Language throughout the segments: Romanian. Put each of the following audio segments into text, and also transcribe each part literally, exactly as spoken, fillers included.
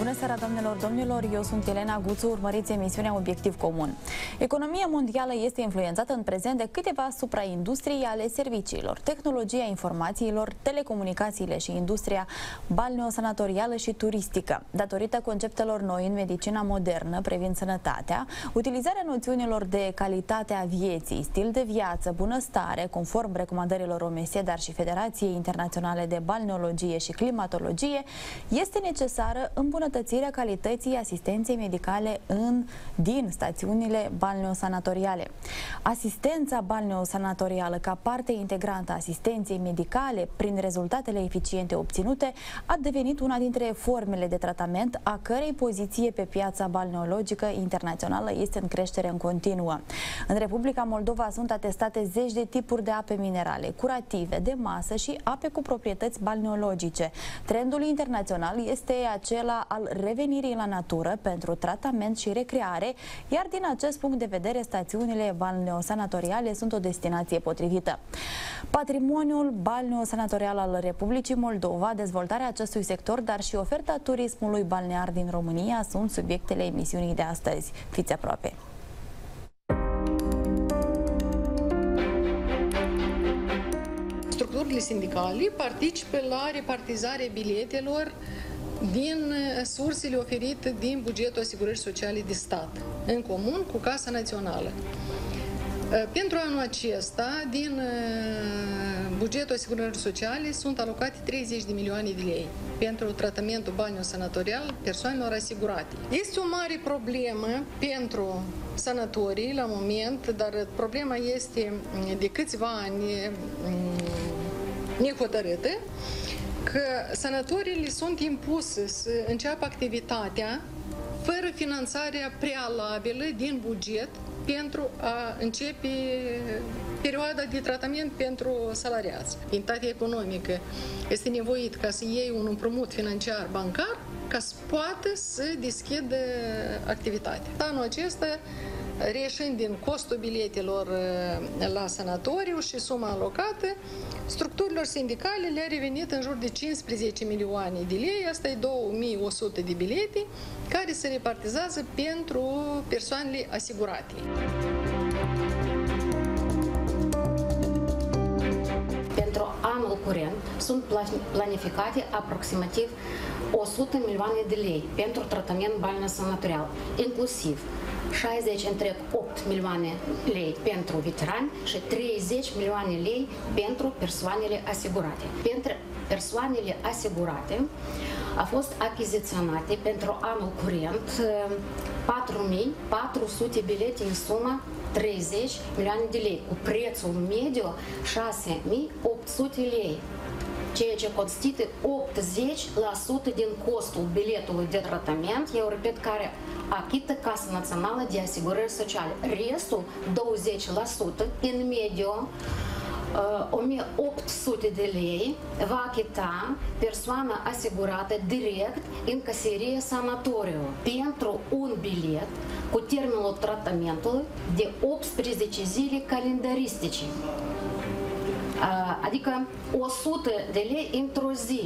Bună seara, doamnelor, domnilor, eu sunt Elena Guțu, urmăriți emisiunea Obiectiv Comun. Economia mondială este influențată în prezent de câteva supraindustrii ale serviciilor, tehnologia informațiilor, telecomunicațiile și industria balneosanatorială și turistică. Datorită conceptelor noi în medicina modernă privind sănătatea, utilizarea noțiunilor de calitate a vieții, stil de viață, bunăstare, conform recomandărilor O M S, dar și Federației Internaționale de Balneologie și Climatologie, este necesară îmbunătățirea calității asistenței medicale în, din stațiunile balneosanatoriale. Asistența balneosanatorială ca parte integrantă a asistenței medicale prin rezultatele eficiente obținute a devenit una dintre formele de tratament a cărei poziție pe piața balneologică internațională este în creștere în continuă. În Republica Moldova sunt atestate zeci de tipuri de ape minerale, curative, de masă și ape cu proprietăți balneologice. Trendul internațional este acela al revenirii la natură pentru tratament și recreare, iar din acest punct de vedere stațiunile balneosanatoriale sunt o destinație potrivită. Patrimoniul balneosanatorial al Republicii Moldova, dezvoltarea acestui sector, dar și oferta turismului balnear din România sunt subiectele emisiunii de astăzi. Fiți aproape! Structurile sindicale participă la repartizarea biletelor din sursele oferite din bugetul asigurării sociale de stat, în comun cu Casa Națională. Pentru anul acesta, din bugetul asigurării sociale sunt alocate treizeci de milioane de lei pentru tratamentul balneosanatorial persoanelor asigurate. Este o mare problemă pentru sanatorii la moment, dar problema este de câțiva ani nehotărâtă, că sanatoriile sunt impuse să înceapă activitatea fără finanțarea prealabilă din buget pentru a începe perioada de tratament pentru salariați. Entitatea economică este nevoit ca să iei un împrumut financiar bancar ca să poată să deschidă activitatea. Anul acesta, reieșind din costul biletelor la sanatoriu și suma alocată, structurilor sindicale le-a revenit în jur de cincisprezece milioane de lei, asta e două mii o sută de bilete, care se repartizează pentru persoanele asigurate. Pentru anul curent sunt planificate aproximativ o sută milioane de lei pentru tratament balneosanatorial, inclusiv șaizeci întreg opt milioane lei pentru veterani și treizeci milioane lei pentru persoanele asigurate. Pentru persoanele asigurate a fost achiziționate pentru anul curent patru mii patru sute bilete în sumă treizeci milioane de lei, cu prețul mediu șase mii opt sute lei, ceea ce constituie optzeci la sută din costul biletului de tratament, eu repet, care achită Casa Națională de Asigurări Sociale. Restul, douăzeci la sută, în mediu, o mie opt sute de lei va achita persoana asigurată direct în caserie sanatoriu pentru un bilet cu termenul tratamentului de optsprezece zile calendaristice. Adică o sută de lei într-o zi.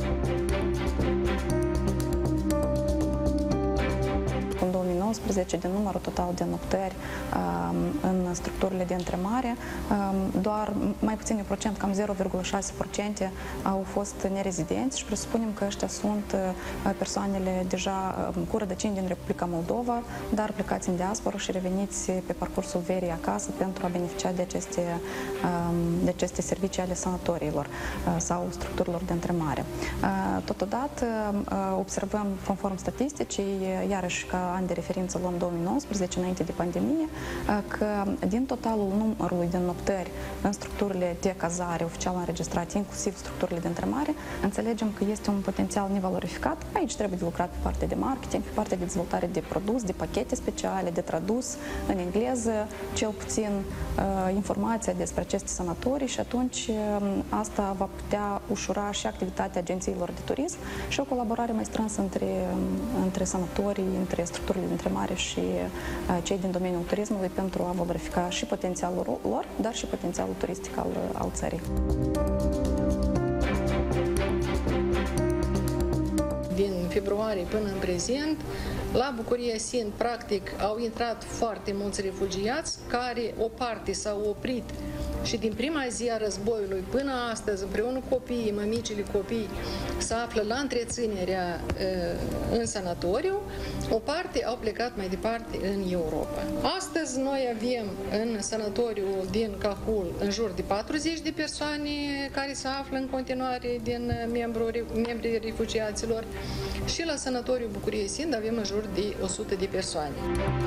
În două mii nouăsprezece, din numărul total de noptări în structurile de întremare, doar mai puțin de procent, cam zero virgulă șase la sută au fost nerezidenți și presupunem că ăștia sunt persoanele deja cu rădăcini din Republica Moldova, dar plecați în diasporă și reveniți pe parcursul verii acasă pentru a beneficia de aceste, de aceste servicii ale sanatoriilor sau structurilor de întremare. Totodată observăm, conform statisticii, iarăși ca ani de referință luăm două mii nouăsprezece, înainte de pandemie, că din totalul numărului de noptări în structurile de cazare oficial înregistrate, inclusiv structurile de întremare, înțelegem că este un potențial nevalorificat. Aici trebuie de lucrat pe partea de marketing, pe partea de dezvoltare de produs, de pachete speciale, de tradus în engleză, cel puțin informația despre aceste sanatorii și atunci asta va putea ușura și activitatea agențiilor de turism și o colaborare mai strânsă între, între sanatorii, între structurile de întremare și cei din domeniul turismului pentru a valorifica și potențialul lor, dar și potențialul turistic al, al țării. Din februarie până în prezent, la Bucuria Sind, practic, au intrat foarte mulți refugiați, care o parte s-au oprit și din prima zi a războiului până astăzi, împreună cu copiii, mămicile copii, se află la întreținerea în sanatoriu, o parte au plecat mai departe în Europa. Astăzi noi avem în sanatoriul din Cahul în jur de patruzeci de persoane care se află în continuare din membrii refugiaților și la sanatoriul Bucuria Sind avem în jur de o sută de persoane.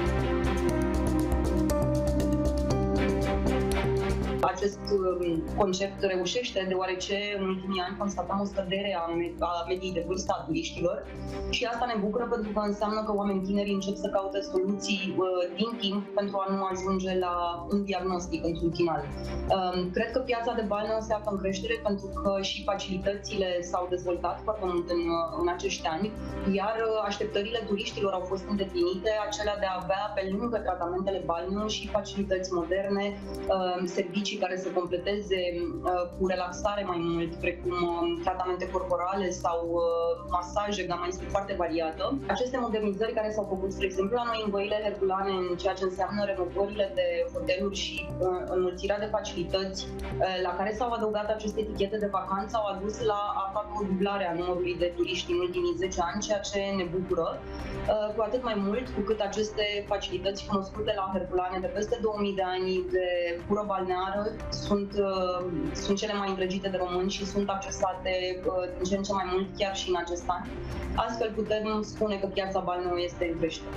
Acest concept reușește deoarece în ultimii ani constatăm o scădere a mediei de vârstă a turiștilor și asta ne bucură pentru că înseamnă că oamenii tineri încep să caute soluții din timp pentru a nu ajunge la un diagnostic într-un final. Cred că piața de balneă se află în creștere pentru că și facilitățile s-au dezvoltat foarte mult în, în acești ani, iar așteptările turiștilor au fost îndeplinite, acelea de a avea pe lângă tratamentele balneă și facilități moderne, servicii care să completeze uh, cu relaxare mai mult, precum uh, tratamente corporale sau uh, masaje, gama este foarte variată. Aceste modernizări care s-au făcut, spre exemplu, la noi în Văile Herculane, în ceea ce înseamnă renovările de hoteluri și uh, înmulțirea de facilități uh, la care s-au adăugat aceste etichete de vacanță, au adus la aproape o dublare a numărului de turiști în ultimii zece ani, ceea ce ne bucură. Uh, cu atât mai mult cu cât aceste facilități cunoscute la Herculane de peste două mii de ani de pură balneară sunt, uh, sunt cele mai îndrăgite de români și sunt accesate uh, din ce în ce mai mult chiar și în acest an. Astfel putem spune că piața balneă este în creștere.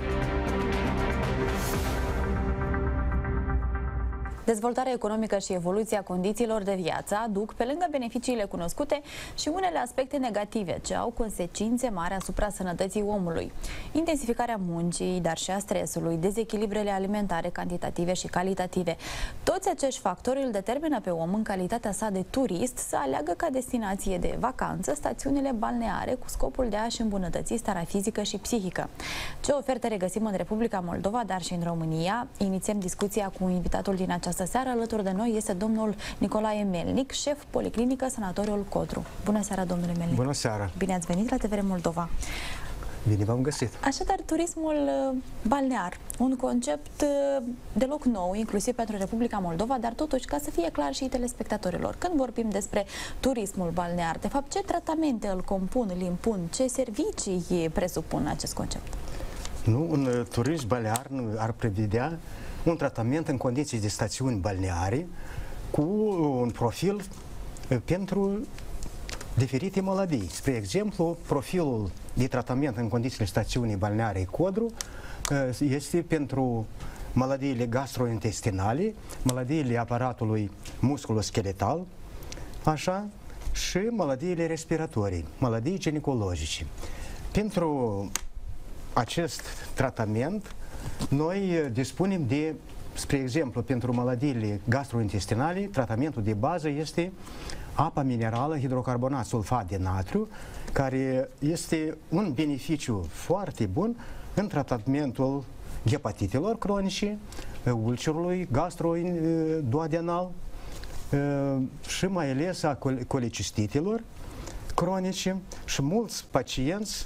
Dezvoltarea economică și evoluția condițiilor de viață aduc, pe lângă beneficiile cunoscute, și unele aspecte negative, ce au consecințe mari asupra sănătății omului. Intensificarea muncii, dar și a stresului, dezechilibrele alimentare cantitative și calitative. Toți acești factori îl determină pe om, în calitatea sa de turist, să aleagă ca destinație de vacanță stațiunile balneare cu scopul de a-și îmbunătăți starea fizică și psihică. Ce oferte regăsim în Republica Moldova, dar și în România? Inițiem discuția cu invitatul din această seară. Alături de noi este domnul Nicolae Melnic, șef policlinică Sanatoriul Codru. Bună seara, domnule Melnic! Bună seara! Bine ați venit la T V R Moldova! Bine v-am găsit! Așadar, turismul balnear, un concept deloc nou, inclusiv pentru Republica Moldova, dar totuși, ca să fie clar și telespectatorilor, când vorbim despre turismul balnear, de fapt, ce tratamente îl compun, îl impun, ce servicii presupun acest concept? Nu, un turism balnear ar prevedea un tratament în condiții de stațiuni balneare cu un profil pentru diferite maladii. Spre exemplu, profilul de tratament în condițiile stațiunii balneare Codru este pentru maladiile gastrointestinale, maladiile aparatului musculoscheletal, așa, și maladiile respiratorii, maladii ginecologice. Pentru acest tratament noi dispunem de, spre exemplu, pentru maladiile gastrointestinale, tratamentul de bază este apa minerală, hidrocarbonat, sulfat de natriu, care este un beneficiu foarte bun în tratamentul hepatitelor cronice, ulcerului gastroduodenal și mai ales a colecistitelor cronice, și mulți pacienți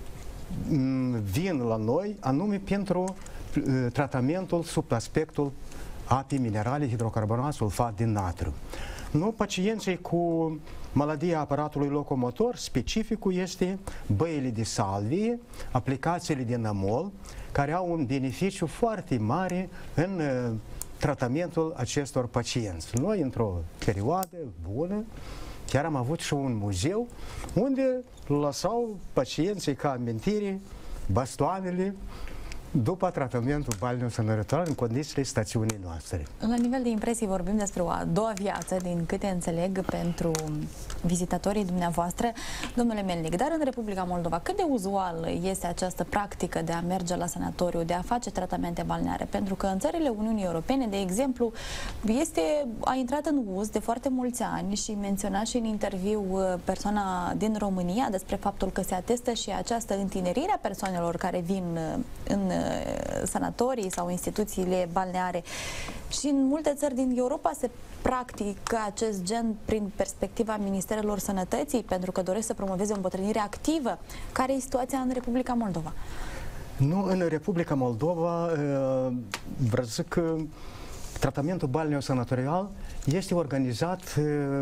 vin la noi anume pentru tratamentul sub aspectul apei minerale, hidrocarbonat, sulfat de natriu. Nu, pacienții cu maladia aparatului locomotor, specificul este băile de salvie, aplicațiile de nămol, care au un beneficiu foarte mare în uh, tratamentul acestor pacienți. Noi, într-o perioadă bună, chiar am avut și un muzeu unde lăsau pacienții ca amintire bastoanele după tratamentul balneo-sănărător în condițiile stațiunii noastre. La nivel de impresii vorbim despre o a doua viață, din câte înțeleg, pentru vizitatorii dumneavoastră. Domnule Melnic, dar în Republica Moldova, cât de uzual este această practică de a merge la sanatoriu, de a face tratamente balneare? Pentru că în țările Uniunii Europene, de exemplu, este, a intrat în uz de foarte mulți ani și menționa și în interviu persoana din România despre faptul că se atestă și această întinerire a persoanelor care vin în sanatorii sau instituțiile balneare. Și în multe țări din Europa se practică acest gen prin perspectiva Ministerelor Sănătății, pentru că doresc să promoveze o îmbătrânire activă. Care e situația în Republica Moldova? Nu, în Republica Moldova, vreau să zic că tratamentul balneo-sanatorial este organizat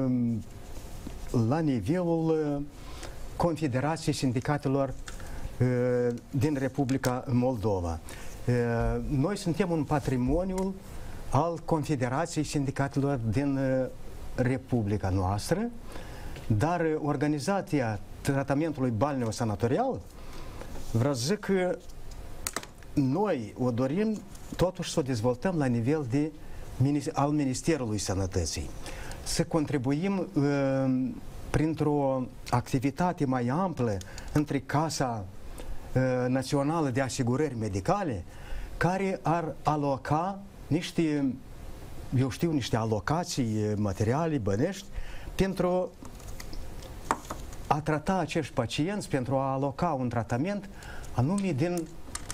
la nivelul Confederației Sindicatelor din Republica Moldova. Noi suntem un patrimoniu al Confederației Sindicatelor din Republica noastră, dar organizația tratamentului balneo-sanatorial, vreau să zic că noi o dorim totuși să o dezvoltăm la nivel de, al Ministerului Sănătății. Să contribuim uh, printr-o activitate mai amplă între Casa uh, Națională de Asigurări Medicale, care ar aloca niște, eu știu, niște alocații materiale, bănești, pentru a trata acești pacienți, pentru a aloca un tratament anume din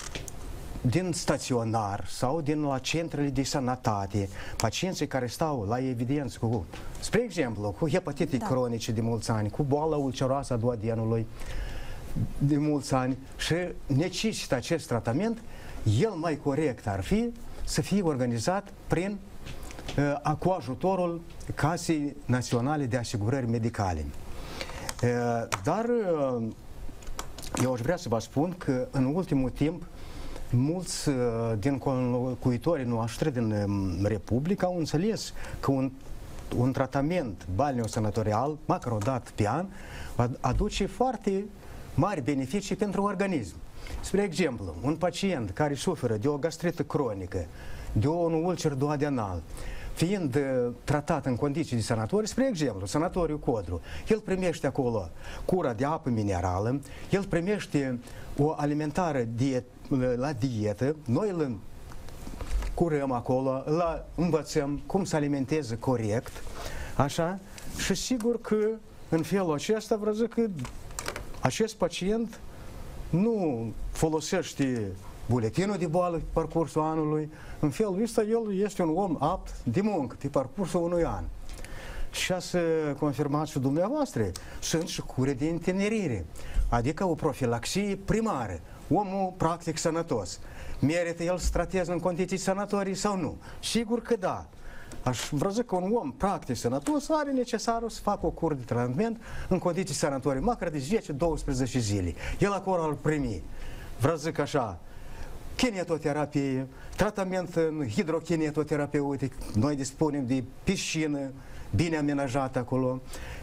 din staționar sau din la centrele de sănătate, pacienții care stau la evidență cu, spre exemplu, cu hepatite da. cronice de mulți ani, cu boala ulceroasă a duodenului de mulți ani și necesită acest tratament, el mai corect ar fi să fie organizat prin uh, cu ajutorul Casei Naționale de Asigurări Medicale. Uh, dar uh, eu aș vrea să vă spun că în ultimul timp mulți uh, din locuitorii noștri din um, Republica au înțeles că un, un tratament balneo-sanatorial, măcar o dată pe an, aduce foarte mari beneficii pentru organism. Spre exemplu, un pacient care suferă de o gastrită cronică, de un ulcer duodenal, fiind uh, tratat în condiții de sanatoriu, spre exemplu, sanatoriul Codru, el primește acolo cura de apă minerală, el primește o alimentare diet, la dietă, noi îl curăm acolo, îl învățăm cum să alimenteze corect, așa, și sigur că în felul acesta vreau zic că acest pacient nu folosește buletinul de boală pe parcursul anului, în felul ăsta el este un om apt de muncă pe parcursul unui an. Și a să confirmați și dumneavoastră, sunt și cure de întinerire, adică o profilaxie primară. Omul practic sănătos. Merită el să trateze în condiții sănătorii sau nu? Sigur că da. Aș vrea zic că un om practic sănătos are necesarul să facă o cură de tratament în condiții sănătorii, măcar de zece douăsprezece zile. El acolo ar primi, vreau zic așa, kinetoterapie, tratament în hidrokinetoterapeutic, noi dispunem de piscină bine amenajată acolo,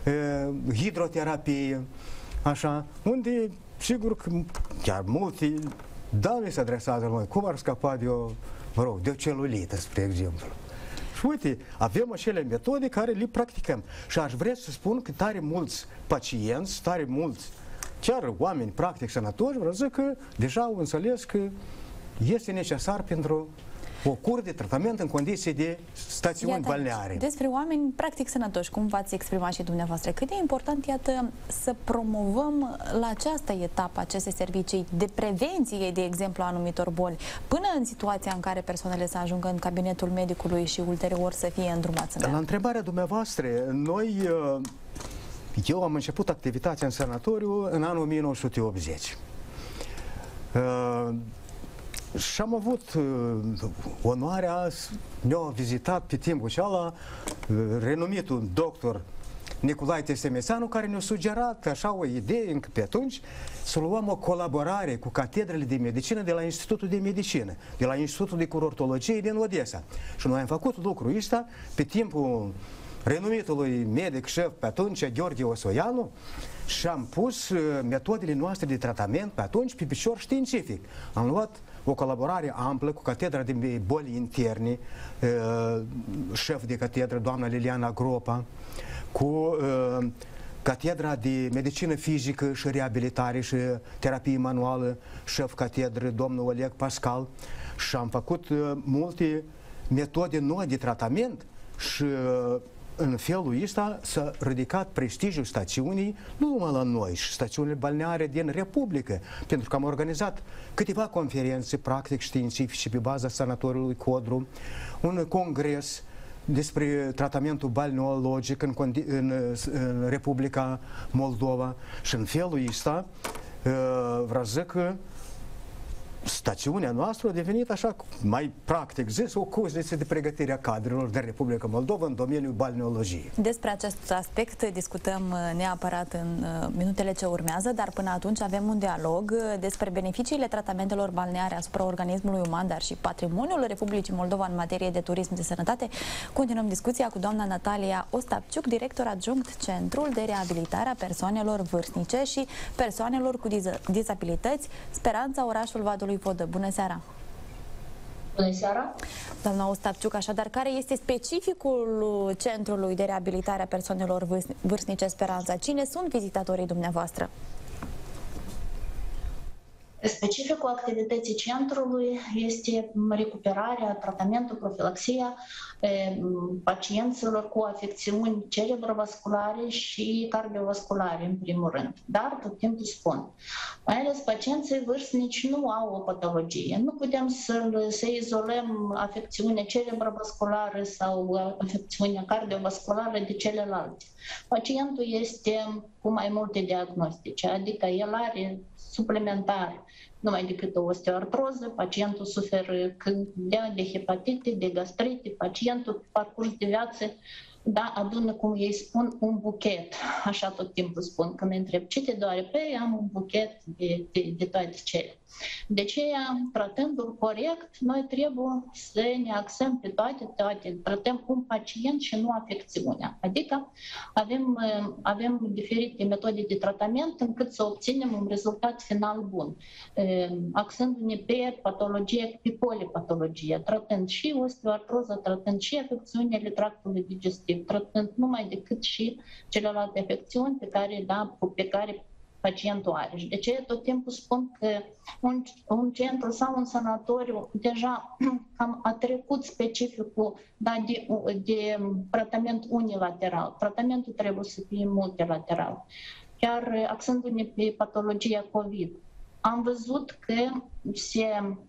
hidroterapie, așa, unde sigur că chiar multe dame se adresează la noi, cum ar scapa de o, mă rog, de o celulită, spre exemplu. Și uite, avem acele metode care le practicăm. Și aș vrea să spun că tare mulți pacienți, tare mulți, chiar oameni practic sănătoși, vreau să zic că deja au înțeles că este necesar pentru o cură de tratament în condiții de stațiuni iată, balneare. Despre oameni practic sănătoși, cum v-ați exprimat și dumneavoastră, cât de important, iată, să promovăm la această etapă aceste servicii de prevenție, de exemplu, a anumitor boli, până în situația în care persoanele să ajungă în cabinetul medicului și ulterior să fie îndrumați în La întrebarea dumneavoastră, noi, eu am început activitatea în sanatoriu în anul o mie nouă sute optzeci. Și am avut uh, onoarea, ne-a vizitat pe timpul acela uh, renumitul doctor Nicolae Tesemețanu, care ne-a sugerat așa o idee încă pe atunci să luăm o colaborare cu catedrele de medicină de la Institutul de Medicină, de la Institutul de Curortologie din Odessa. Și noi am făcut lucrul ăsta pe timpul renumitului medic șef pe atunci, Gheorghe Osoianu, și am pus uh, metodele noastre de tratament pe atunci pe picior științific. Am luat o colaborare amplă cu catedra de boli interne, uh, șef de catedră, doamna Liliana Gropa, cu uh, catedra de medicină fizică și reabilitare și terapie manuală, șef catedră, domnul Oleg Pascal, și am făcut uh, multe metode noi de tratament și uh, în felul ăsta s-a ridicat prestigiul stațiunii, nu numai la noi, și stațiunile balneare din Republică, pentru că am organizat câteva conferințe practic științifice pe baza sanatoriului Codru, un congres despre tratamentul balneologic în, în, în Republica Moldova și în felul ăsta vreau să zic că stațiunea noastră a devenit așa, mai practic zis, o cuzniță de pregătire a cadrelor de Republica Moldova în domeniul balneologiei. Despre acest aspect discutăm neapărat în minutele ce urmează, dar până atunci avem un dialog despre beneficiile tratamentelor balneare asupra organismului uman, dar și patrimoniul Republicii Moldova în materie de turism de sănătate. Continuăm discuția cu doamna Natalia Ostapciuc, director adjunct Centrul de Reabilitare a Persoanelor Vârstnice și Persoanelor cu Dizabilități, Speranța, orașul Vadului Vodă. Bună seara! Bună seara! Doamna Ostapciuc, așadar, care este specificul Centrului de Reabilitare a Persoanelor Vârstnice Speranța? Cine sunt vizitatorii dumneavoastră? Specificul activității centrului este recuperarea, tratamentul, profilaxia pacienților cu afecțiuni cerebrovasculare și cardiovasculare, în primul rând. Dar tot timpul spun, mai ales pacienții vârstnici nu au o patologie. Nu putem să, să izolăm afecțiunea cerebrovasculară sau afecțiunea cardiovasculară de celelalte. Pacientul este cu mai multe diagnostice, adică el are suplimentar numai decât o osteoartroză, pacientul suferă de hepatite, de gastrite, pacientul pe parcurs de viață, da, adună, cum ei spun, un buchet, așa tot timpul spun, când întreb ce te doare, păi am un buchet de, de, de toate cele. De aceea, tratându-l corect, noi trebuie să ne axăm pe toate, toate, tratăm un pacient și nu afecțiunea. Adică avem, avem diferite metode de tratament încât să obținem un rezultat final bun, axându-ne pe patologie, pe polipatologie, tratând și osteoartroză, tratând și afecțiunile tractului digestiv, tratând numai decât și celelalte afecțiuni pe care, da, pe care pacientul are. Și de ce tot timpul spun că un, un centru sau un sanatoriu deja cam a trecut specificul, da, de, de tratament unilateral. Tratamentul trebuie să fie multilateral. Chiar axându-ne pe patologia COVID, am văzut că se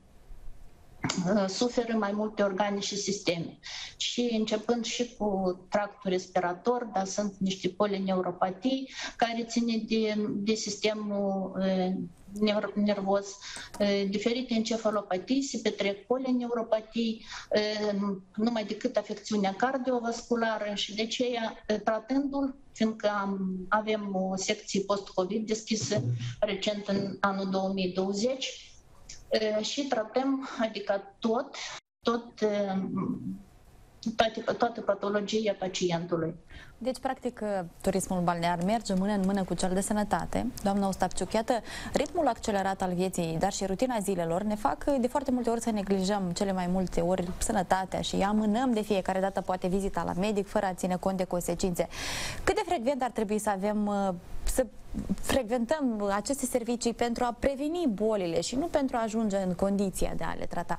suferă mai multe organe și sisteme. Și începând și cu tractul respirator, dar sunt niște polineuropatii care ține de, de sistemul uh, nervos, uh, diferite encefalopatii, se petrec polineuropatii, uh, numai decât afecțiunea cardiovasculară și de aceea, tratându-l, fiindcă am, avem o secție post-COVID deschisă recent în anul două mii douăzeci, și tratăm, adică tot, tot toate, toată patologia pacientului. Deci, practic, turismul balnear merge mână în mână cu cel de sănătate. Doamna Ostapciuc, iată, ritmul accelerat al vieții, dar și rutina zilelor ne fac de foarte multe ori să neglijăm cele mai multe ori sănătatea și amânăm de fiecare dată poate vizita la medic fără a ține cont de consecințe. Cât de frecvent ar trebui să avem, să frecventăm aceste servicii pentru a preveni bolile și nu pentru a ajunge în condiția de a le trata?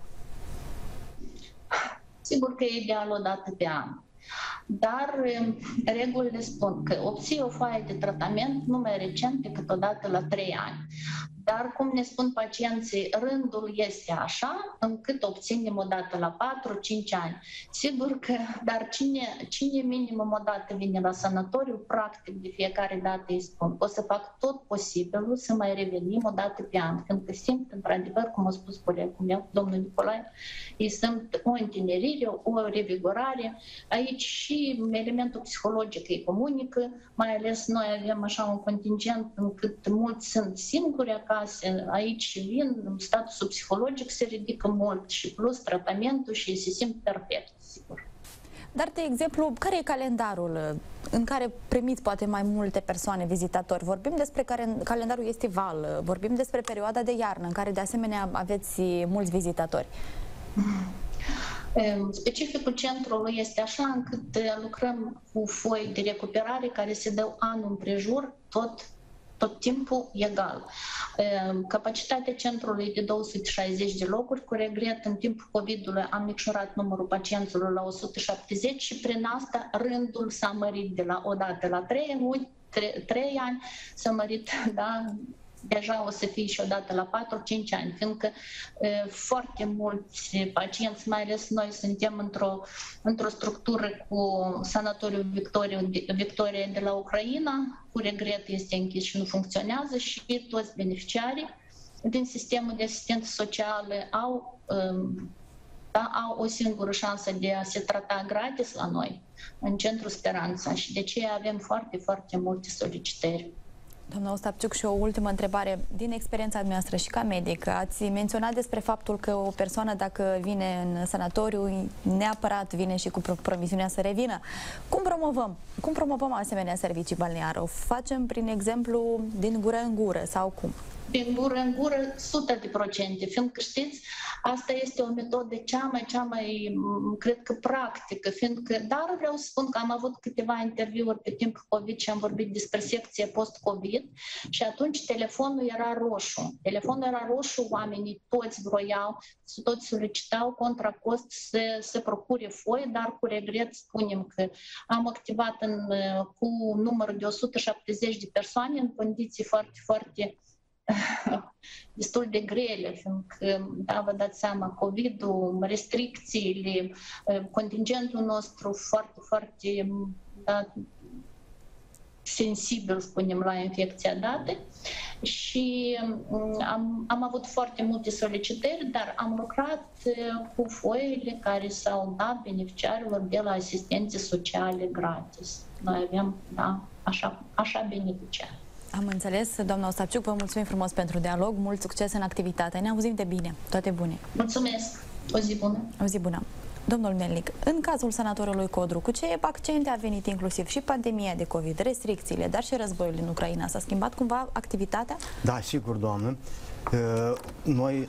Sigur că e ideal o dată pe an. Dar regulile spun că obții o foaie de tratament nu mai recent decât o dată la trei ani. Dar, cum ne spun pacienții, rândul este așa, încât obținem o dată la patru cinci ani. Sigur că, dar cine, cine minimum o dată vine la sanatoriu, practic de fiecare dată îi spun, o să fac tot posibilul să mai revenim o dată pe an, când simt, într-adevăr, cum a spus colegul meu, domnul Nicolae, îi simt o întinerire, o revigorare. Aici și elementul psihologic îi comunică, mai ales noi avem așa un contingent încât mulți sunt singuri acasă. Aici vin, statusul psihologic se ridică mult și plus tratamentul și se simt perfect, sigur. Dar, de exemplu, care e calendarul în care primiți poate mai multe persoane vizitatori? Vorbim despre care calendarul estival, vorbim despre perioada de iarnă, în care de asemenea aveți mulți vizitatori. Specificul centrului este așa încât lucrăm cu foi de recuperare care se dă anul împrejur, tot tot timpul egal. Capacitatea centrului de două sute șaizeci de locuri, cu regret, în timpul COVID-ului am micșorat numărul pacienților la o sută șaptezeci și prin asta rândul s-a mărit de la o dată la trei luni, trei ani, s-a mărit, da, deja o să fie și odată la patru cinci ani, fiindcă e, foarte mulți pacienți, mai ales noi, suntem într-o, într-o structură cu sanatoriul Victoria, Victoria de la Ucraina, cu regret este închis și nu funcționează și toți beneficiarii din sistemul de asistență socială au, da, au o singură șansă de a se trata gratis la noi, în Centrul Speranța, și de aceea avem foarte, foarte multe solicitări. Doamna Ostapciuc, și o ultimă întrebare. Din experiența noastră și ca medic, ați menționat despre faptul că o persoană, dacă vine în sanatoriu, neapărat vine și cu promisiunea să revină. Cum promovăm? Cum promovăm asemenea servicii balneare? O facem prin exemplu din gură în gură sau cum? Din gură în gură, o sută de procente, fiindcă știți, asta este o metodă cea mai, cea mai, cred că practică, fiindcă, dar vreau să spun că am avut câteva interviuri pe timpul COVID și am vorbit despre secție post-COVID și atunci telefonul era roșu. Telefonul era roșu, oamenii toți vroiau, toți solicitau contra cost să, să procure foi, dar cu regret spunem că am activat în, cu numărul de o sută șaptezeci de persoane în condiții foarte, foarte destul de grele, fiindcă, da, vă dați seama, COVID-ul, restricțiile, contingentul nostru foarte, foarte, da, sensibil, spunem, la infecția dată și am, am avut foarte multe solicitări, dar am lucrat cu foile care s-au dat beneficiarilor de la asistențe sociale gratis. Noi avem, da, așa, așa beneficiari. Am înțeles, doamna Ostapciuc, vă mulțumim frumos pentru dialog, mult succes în activitate. Ne auzim de bine, toate bune. Mulțumesc, o zi bună. O zi bună. Domnul Melnic, în cazul sanatoriului Codru, cu ce accente a venit inclusiv și pandemia de COVID, restricțiile, dar și războiul în Ucraina? S-a schimbat cumva activitatea? Da, sigur, doamnă. Noi,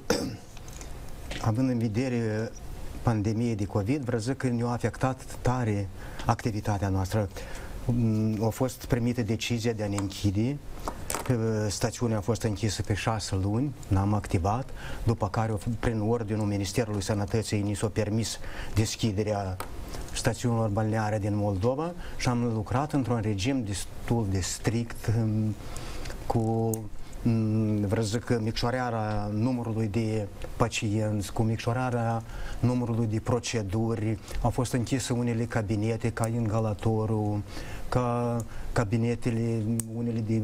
având în vedere pandemia de COVID, vreau să zic că ne-a afectat tare activitatea noastră. A fost primită decizia de a ne închide. Stațiunea a fost închisă pe șase luni, n-am activat, după care, prin ordinul Ministerului Sănătății, ni s-a permis deschiderea stațiunilor balneare din Moldova și am lucrat într-un regim destul de strict, cu, vreau să zic, micșorarea numărului de pacienți, cu micșorarea numărului de proceduri. Au fost închise unele cabinete, ca ingalatorul, ca cabinetele, unele de,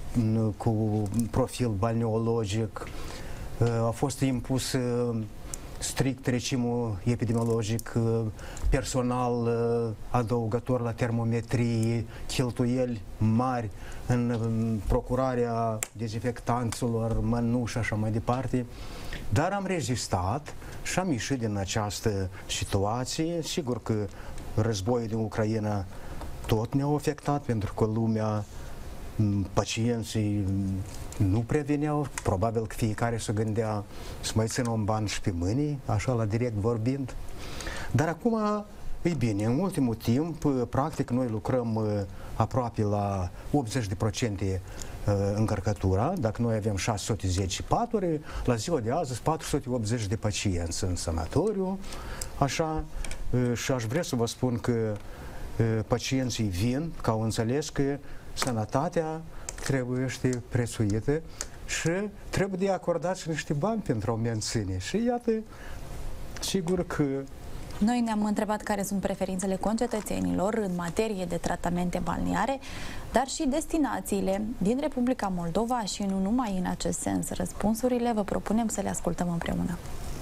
cu profil balneologic. A fost impus strict regimul epidemiologic, personal adăugător la termometrie, cheltuieli mari în procurarea dezinfectanților, mănuși și așa mai departe. Dar am rezistat și am ieșit din această situație. Sigur că războiul din Ucraina tot ne-a afectat, pentru că lumea, pacienții nu preveneau, probabil că fiecare se gândea să mai țină un ban și pe mâini, așa la direct vorbind. Dar acum, e bine, în ultimul timp, practic, noi lucrăm aproape la optzeci la sută încărcătura. Dacă noi avem șase sute zece paturi, la ziua de azi sunt patru sute optzeci de pacienți în sanatoriu, așa, și aș vrea să vă spun că pacienții vin, că au înțeles că sănătatea trebuie prețuită și trebuie de acordat și niște bani pentru a o menține. Și iată, sigur că noi ne-am întrebat care sunt preferințele concetățenilor în materie de tratamente balneare, dar și destinațiile din Republica Moldova și nu numai în acest sens. Răspunsurile vă propunem să le ascultăm împreună.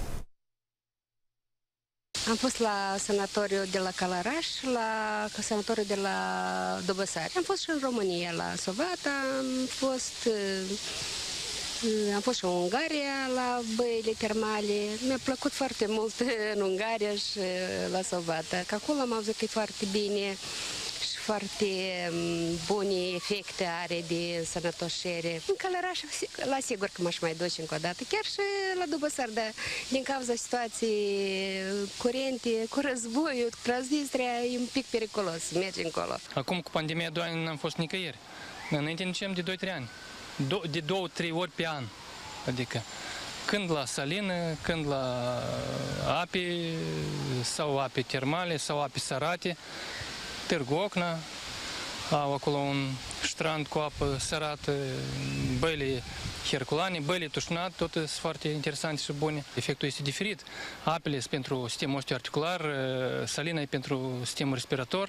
Am fost la sanatoriul de la Calaraș, la sanatoriul de la Dobăsari. Am fost și în România, la Sovata, am fost, am fost și în Ungaria, la băile termale. Mi-a plăcut foarte mult în Ungaria și la Sovata, că acolo am auzit că e foarte bine și foarte bune efecte are de sănătoșere. În Calaraș, la sigur că m-aș mai duce încă o dată, chiar și la Dobăsari, dar din cauza situației curente, cu războiul, Transnistria, e un pic periculos să mergi încolo. Acum, cu pandemia, doi ani n-am fost nicăieri. Înainte nici de doi trei ani. de două, trei ori pe an. Adică când la salină, când la ape sau ape termale sau ape sărate, Târgu Ocna, au acolo un strand cu apă sărată, băile herculane, băile tușnat, tot sunt foarte interesante și bune. Efectul este diferit. Apele sunt pentru sistemul osteoarticular, salina e pentru sistemul respirator.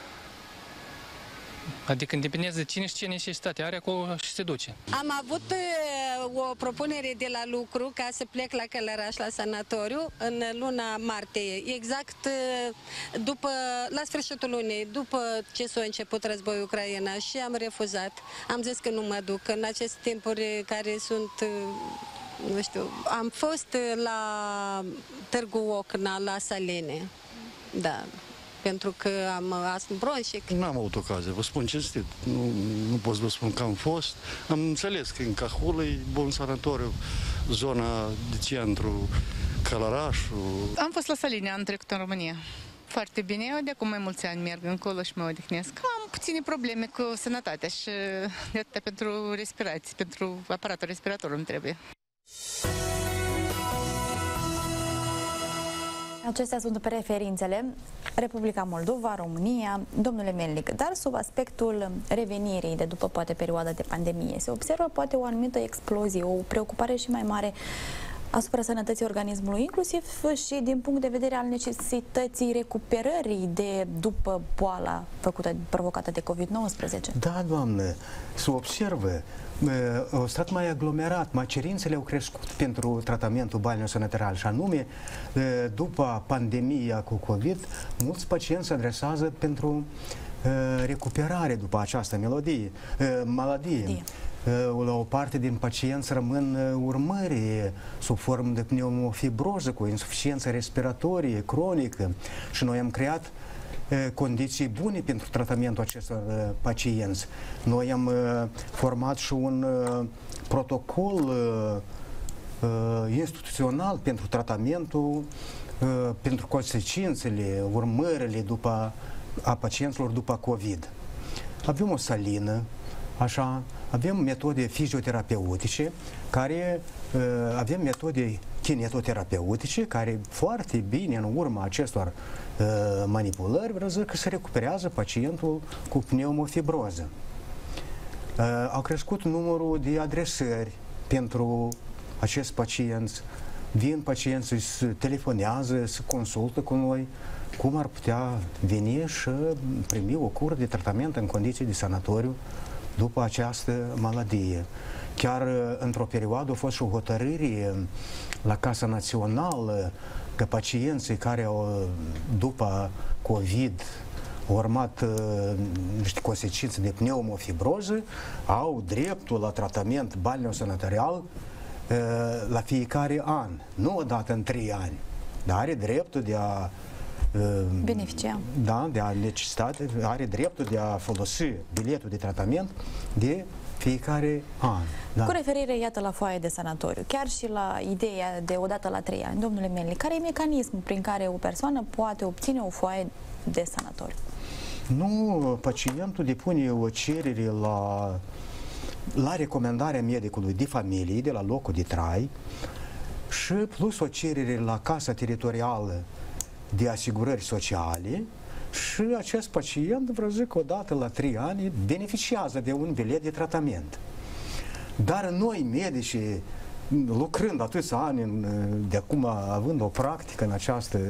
Adică în dependență de cine și ce necesitate are acolo și se duce. Am avut o propunere de la lucru ca să plec la Călăraș, la sanatoriu, în luna martie, exact după, la sfârșitul lunii, după ce s-a început războiul Ucraina, și am refuzat. Am zis că nu mă duc în aceste timpuri care sunt, nu știu, am fost la Târgu Ocna, la Saline, da. Pentru că am astm bronșic. N-am avut ocazie, vă spun cinstit. Nu, nu pot să vă spun că am fost. Am înțeles că în Cahul e bun sanatoriu, zona de centru, Călărașul. Am fost la Saline anul trecut în România. Foarte bine. Eu de acum mai mulți ani merg încolo și mă odihnesc. Am puține probleme cu sănătatea și de atâta pentru respirație, pentru aparatul respirator îmi trebuie. Acestea sunt preferințele Republica Moldova, România, domnule Melnic, dar sub aspectul revenirii de după poate perioada de pandemie se observă poate o anumită explozie, o preocupare și mai mare asupra sănătății organismului, inclusiv și din punct de vedere al necesității recuperării de după boala făcută, provocată de COVID nouăsprezece. Da, doamnă, se observă. Au stat mai aglomerat, mai cerințele au crescut pentru tratamentul balneosanatorial și anume, după pandemia cu COVID, mulți pacienți se adresează pentru recuperare după această melodie, maladie. La o parte din pacienți rămân urmări sub formă de pneumofibroză cu insuficiență respiratorie cronică și noi am creat condiții bune pentru tratamentul acestor pacienți. Noi am format și un protocol instituțional pentru tratamentul, pentru consecințele, urmările după, a pacienților după COVID. Avem o salină, așa, avem metode fizioterapeutice, care, avem metode kinetoterapeutice, care foarte bine în urma acestor manipulări, vreau că se recuperează pacientul cu pneumofibroză. Au crescut numărul de adresări pentru acești pacienți. Vin pacienții, se telefonează, se consultă cu noi cum ar putea veni și primi o cură de tratament în condiții de sanatoriu după această maladie. Chiar într-o perioadă a fost și o hotărâre la Casa Națională că pacienții care au, după COVID, au urmat uh, niște consecințe de pneumofibroză, au dreptul la tratament balneosanatorial uh, la fiecare an, nu odată în trei ani, dar are dreptul de a uh, beneficia. Da, de a necesitate, are dreptul de a folosi biletul de tratament de fiecare an. Da. Cu referire, iată, la foaie de sanatoriu, chiar și la ideea de odată la trei ani, domnule Melnic, care e mecanismul prin care o persoană poate obține o foaie de sanatoriu? Nu, pacientul depune o cerere la, la recomandarea medicului de familie, de la locul de trai, și plus o cerere la Casa Teritorială de Asigurări Sociale, și acest pacient, vreau zic, odată la trei ani beneficiază de un bilet de tratament. Dar noi, medicii, lucrând atâția ani, de acum având o practică în această...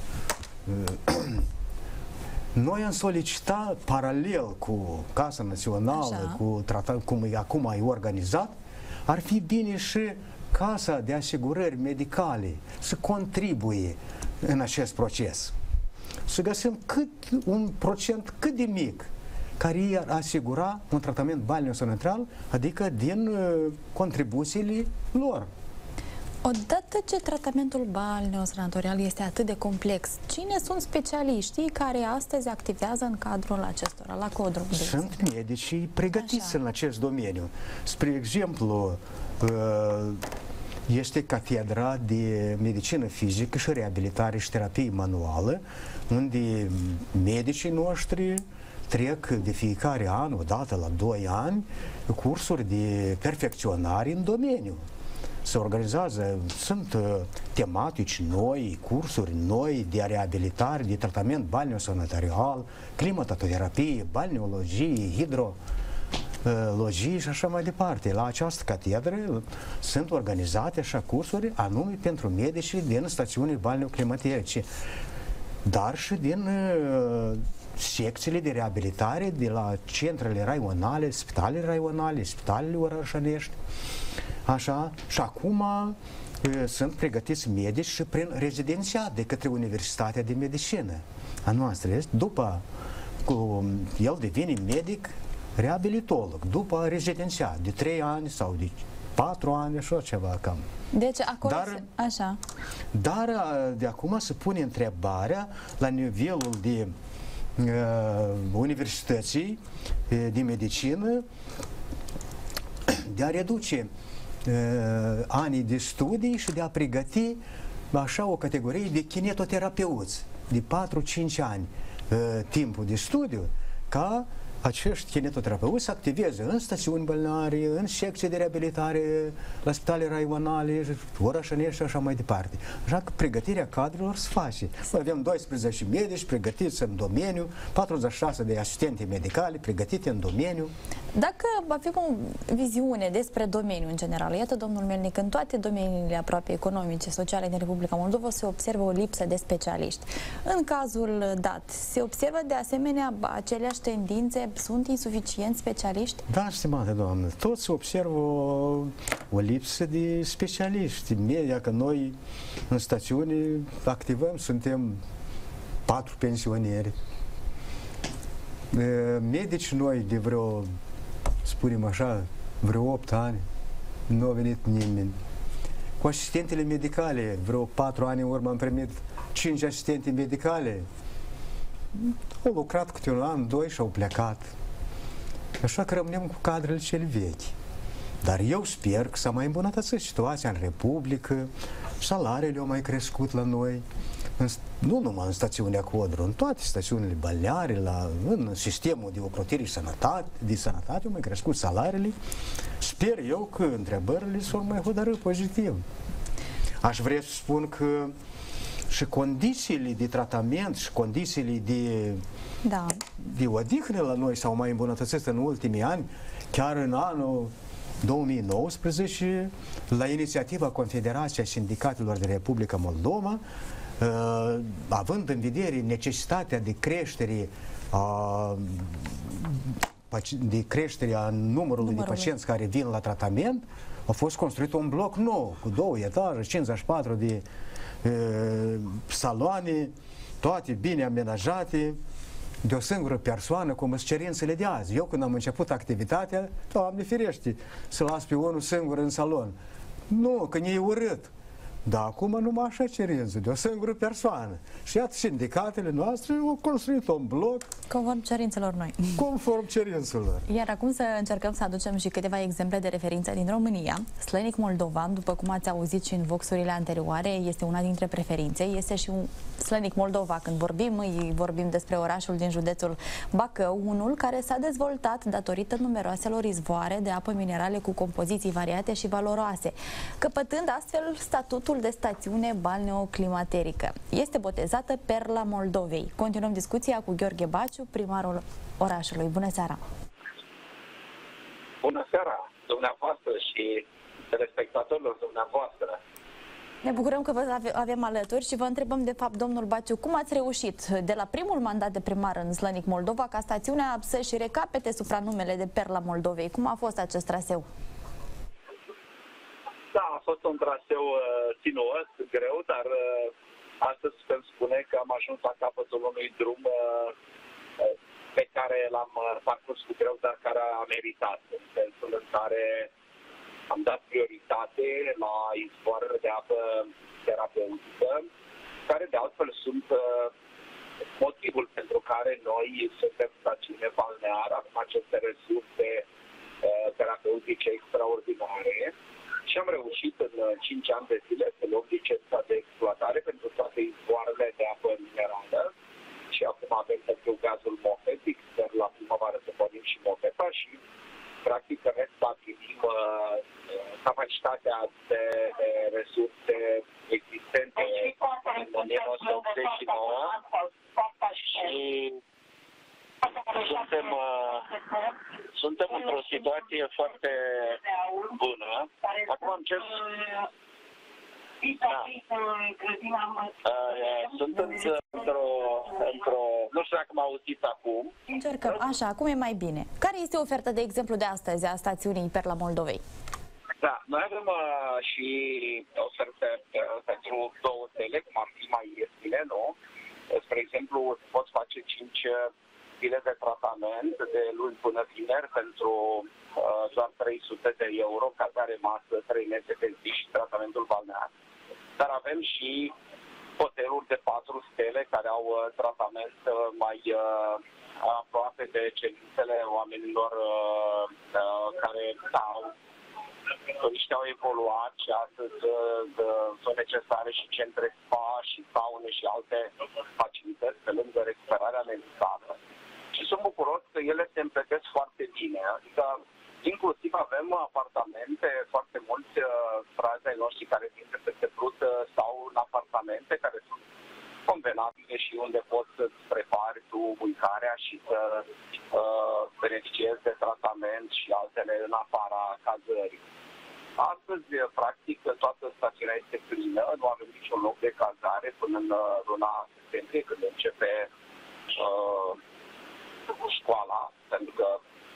Noi am solicitat paralel cu Casa Națională, Așa. cu tratat, cum e acum e organizat, ar fi bine și Casa de Asigurări Medicale să contribuie în acest proces. Să găsim cât un procent cât de mic care i-ar asigura un tratament balneosanatorial, adică din uh, contribuțiile lor. Odată ce tratamentul balneosanatorial este atât de complex, cine sunt specialiștii care astăzi activează în cadrul acestora, la Codru? Sunt medicii pregătiți Așa. în acest domeniu. Spre exemplu, uh, este Catedra de Medicină Fizică și Reabilitare și Terapie Manuală, unde medicii noștri trec de fiecare an, o dată la doi ani, cursuri de perfecționare în domeniu. Se organizează, sunt uh, tematici noi, cursuri noi de reabilitare, de tratament balneosanatorial, climatoterapie, balneologie, hidrologie și așa mai departe. La această catedră sunt organizate așa cursuri anume pentru medici din stațiunile balneoclimaterice, dar și din uh, secțiile de reabilitare de la centrele raionale, spitalele raionale, spitalele orășănești. Așa, și acum e, sunt pregătiți medici și prin rezidențiat de către Universitatea de Medicină a noastră. După cu, el devine medic reabilitolog, după rezidențiat de trei ani sau de patru ani, așa ceva cam. Deci acolo, dar, așa. Dar de acum se pune întrebarea la nivelul de uh, universității de medicină de a reduce uh, anii de studii și de a pregăti așa o categorie de kinetoterapeuți de patru-cinci ani uh, timpul de studiu, ca acești kinetoterapeuți să activeze în stațiuni balneare, în secții de reabilitare, la spitale raionale, orășănești și așa mai departe. Așa că pregătirea cadrelor se face. Noi avem doisprezece medici pregătiți în domeniu, patruzeci și șase de asistente medicale pregătite în domeniu. Dacă avem o viziune despre domeniu în general, iată, domnul Melnic, în toate domeniile aproape economice, sociale din Republica Moldova se observă o lipsă de specialiști. În cazul dat, se observă de asemenea aceleași tendințe, sunt insuficienți specialiști? Da, stimată doamnă, tot se observă o, o lipsă de specialiști. Media că noi în stațiune activăm, suntem patru pensionieri. Medici noi de vreo, spunem așa, vreo opt ani, nu a venit nimeni. Cu asistentele medicale, vreo patru ani în urmă am primit cinci asistente medicale. Au lucrat câte un an, doi și au plecat. Așa că rămânem cu cadrele cele vechi. Dar eu sper că s-a mai îmbunătățit situația în Republică, salariile au mai crescut la noi, în, nu numai în stațiunea Codru, în toate stațiunile balneare, la, în sistemul de ocrotire și sănătate, de sănătate au mai crescut salariile. Sper eu că întrebările s-au mai hotărât pozitiv. Aș vrea să spun că și condițiile de tratament și condițiile de, da. de odihnă la noi s-au mai îmbunătățit în ultimii ani, chiar în anul două mii nouăsprezece, la inițiativa Confederației Sindicatelor de Republica Moldova, uh, având în vedere necesitatea de creștere a, de creștere a numărului, numărului de pacienți care vin la tratament, a fost construit un bloc nou, cu două etaje, cincizeci și patru de uh, saloane, toate bine amenajate, de o singură persoană, cum sunt cerințele de azi. Eu când am început activitatea, Doamne ferește, să las pe unul singur în salon. Nu, că ne-e urât. Dar acum numai așa cerință, de o singură persoană. Și iată, sindicatele noastre au construit un bloc conform cerințelor noi. Conform cerințelor. Iar acum să încercăm să aducem și câteva exemple de referință din România. Slănic Moldovan, după cum ați auzit și în voxurile anterioare, este una dintre preferințe. Este și un Slănic Moldova. Când vorbim, îi vorbim despre orașul din județul Bacău, unul care s-a dezvoltat datorită numeroaselor izvoare de apă minerale cu compoziții variate și valoroase, căpătând astfel statutul de stațiune balneoclimaterică. Este botezată Perla Moldovei. Continuăm discuția cu Gheorghe Baciu, primarul orașului. Bună seara! Bună seara dumneavoastră și telespectatorilor dumneavoastră! Ne bucurăm că vă avem alături și vă întrebăm, de fapt, domnul Baciu, cum ați reușit de la primul mandat de primar în Slănic Moldova ca stațiunea să-și recapete supranumele de Perla Moldovei? Cum a fost acest traseu? Da, a fost un traseu uh, sinuos, greu, dar uh, astăzi putem spune că am ajuns la capătul unui drum uh, pe care l-am uh, parcurs cu greu, dar care a meritat, în sensul în care am dat prioritate la izvoarele de apă terapeutică, care de altfel sunt uh, motivul pentru care noi suntem stațiune balneară, avem aceste resurse uh, terapeutice extraordinare. Și am reușit în cinci ani de zile să luăm licența de exploatare pentru toate izvoarele de apă minerală și acum avem pentru gazul mofetic, Perla este existente în o mie nouă sute optzeci și nouă și suntem, suntem într-o situație foarte bună. Acum am cer... Da. Sunt într-o, într-o... Nu știu dacă m-au auzit acum. Încercăm. Așa, acum e mai bine. Care este oferta, de exemplu, de astăzi a stațiunii Perla Moldovei? Da, noi avem uh, și oferte uh, pentru două stele, cum ar fi mai ieftine, nu? Spre exemplu, poți face cinci zile de tratament de luni până vineri pentru uh, doar trei sute de euro, cazare masă, trei mese pe zi și tratamentul balnear. Dar avem și hoteluri de patru stele care au uh, tratament uh, mai uh, aproape de cerințele oamenilor uh, uh, care au turiștii au evoluat și astăzi uh, sunt necesare și centre spa și saune și alte facilități pe lângă recuperarea medicală. Și sunt bucuros că ele se împletesc foarte bine, adică inclusiv avem apartamente, foarte mulți uh, frați ai noștri care vin peste brut uh, stau în apartamente care sunt convenabile și unde poți să-ți prepari tu mâncarea și să uh, beneficiezi de tratament și altele în afara cazării. Astăzi, practic, toată stațiunea este plină, nu avem niciun loc de cazare până în luna septembrie, când începe uh, școala, pentru că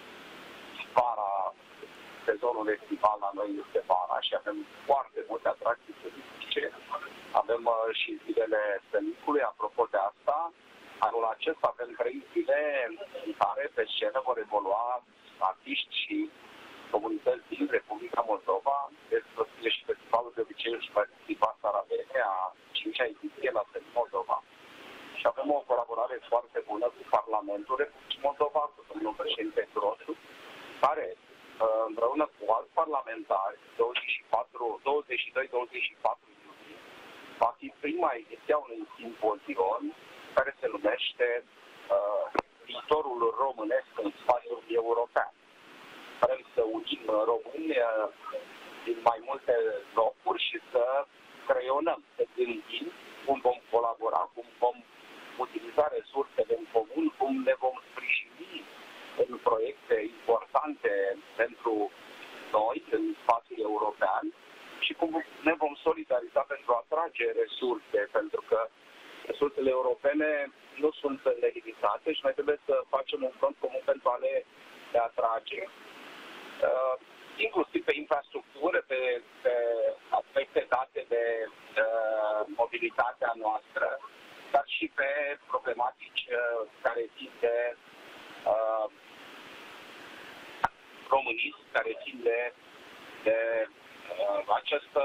vara, sezonul estival la noi este vara și avem foarte multe atracții turistice. Avem uh, și zilele Sănicului, apropo de asta. Anul acesta avem trei zile în care pe scenă vor evolua artiști și comunități din Republica Moldova, este și Festivalul de Obiceiuri și Participa Saravene, a cincea ediție la Sănic Moldova. Și avem o colaborare foarte bună cu Parlamentul Republicii Moldova, cu domnul președinte Grosu, care împreună cu alți parlamentari, douăzeci și doi douăzeci și patru iulie, va fi prima ediție a unui simpozion care se numește uh, Viitorul românesc în spațiul european. Vrem să unim români din mai multe locuri și să creionăm, să gândim cum vom colabora, cum vom utiliza resursele în comun, cum ne vom sprijini în proiecte importante pentru noi, în spațiul european, și cum ne vom solidariza pentru a atrage resurse, pentru că resursele europene nu sunt nelimitate și noi trebuie să facem un front comun pentru a le, le atrage. Uh, inclusiv pe infrastructură, pe, pe aspecte date de uh, mobilitatea noastră, dar și pe problematici uh, care țin de uh, românism, care țin de, de uh, această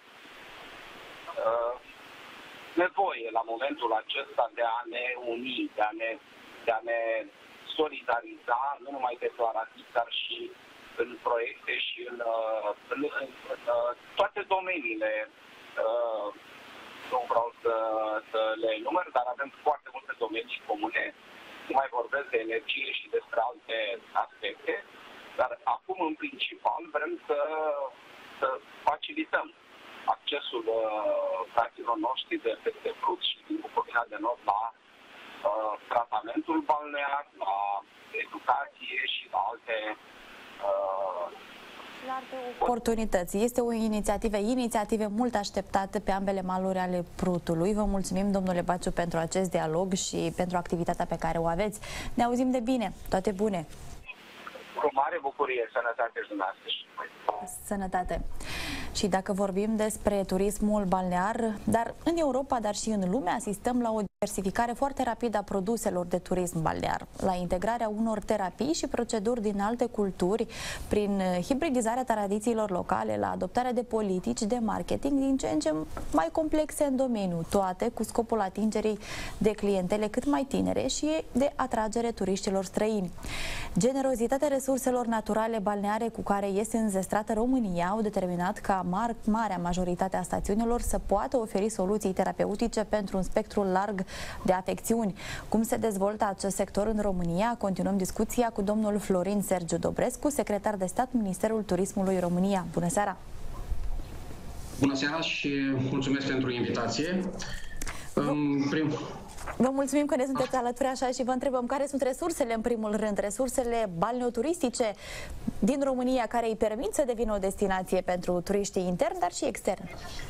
uh, nevoie la momentul acesta de a ne uni, de a ne, de a ne solidariza, nu numai declarativ, dar și în proiecte și în, în, în, în toate domeniile. Nu vreau să, să le enumer, dar avem foarte multe domenii comune. Nu mai vorbesc de energie și despre alte aspecte, dar acum, în principal, vrem să, să facilităm accesul fraților noștri de peste brut și din Bucovina de Nord la uh, tratamentul balnear, la educație și la alte la alte oportunități. Este o inițiativă, inițiative mult așteptate pe ambele maluri ale Prutului. Vă mulțumim, domnule Baciu, pentru acest dialog și pentru activitatea pe care o aveți. Ne auzim de bine. Toate bune! Cu mare bucurie, sănătate și dumneavoastră. Sănătate! Și dacă vorbim despre turismul balnear, dar în Europa, dar și în lume, asistăm la o diversificare foarte rapidă a produselor de turism balnear, la integrarea unor terapii și proceduri din alte culturi, prin hibridizarea tradițiilor locale, la adoptarea de politici de marketing din ce în ce mai complexe în domeniu, toate cu scopul atingerii de clientele cât mai tinere și de atragere turiștilor străini. Generozitatea resurselor naturale balneare cu care este înzestrată România au determinat ca Mar marea majoritate a stațiunilor să poată oferi soluții terapeutice pentru un spectru larg de afecțiuni. Cum se dezvoltă acest sector în România? Continuăm discuția cu domnul Florin Sergiu Dobrescu, secretar de stat, Ministerul Turismului România. Bună seara! Bună seara și mulțumesc pentru invitație. În prim... Vă mulțumim că ne sunteți alături așa și vă întrebăm care sunt resursele, în primul rând, resursele balneoturistice din România care îi permit să devină o destinație pentru turiștii interni, dar și externi.